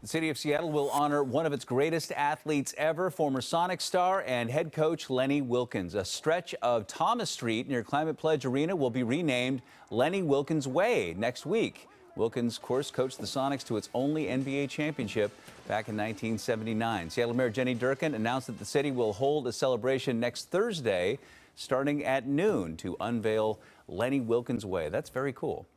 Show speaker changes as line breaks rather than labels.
The city of Seattle will honor one of its greatest athletes ever, former Sonic star and head coach Lenny Wilkens. A stretch of Thomas Street near Climate Pledge Arena will be renamed Lenny Wilkens Way next week. Wilkens, of course, coached the Sonics to its only NBA championship back in 1979. Seattle Mayor Jenny Durkan announced that the city will hold a celebration next Thursday starting at noon to unveil Lenny Wilkens Way. That's very cool.